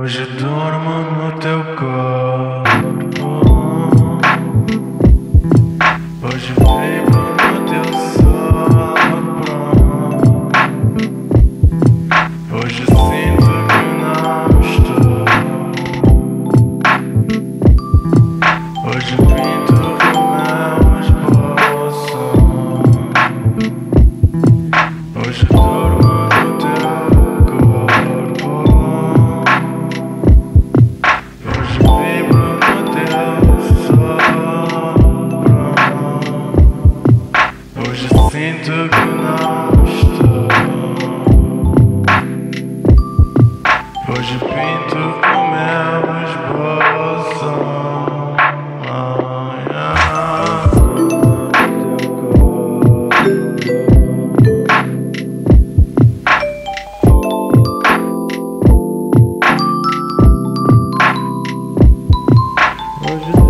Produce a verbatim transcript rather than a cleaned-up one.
Hoje durmo no teu corpo. Hoje vibro no teu sopro. Hoje sinto que não estou. Hoje pinto o meu esboço. Hoje durmo no teu corpo. Hoje vibro no teu sopro. Hoje sinto que não estou. Hoje pinto o meu esboço. Hoje